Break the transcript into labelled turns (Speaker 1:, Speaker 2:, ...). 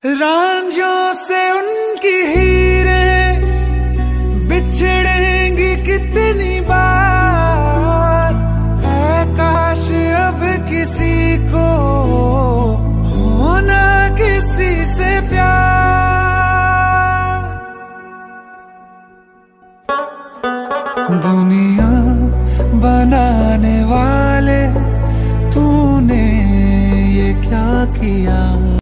Speaker 1: रांझों से उनकी हीरें बिछड़ेंगी कितनी बार, है काश अब किसी को होना किसी से प्यार। दुनिया बनाने वाले तूने ये क्या किया।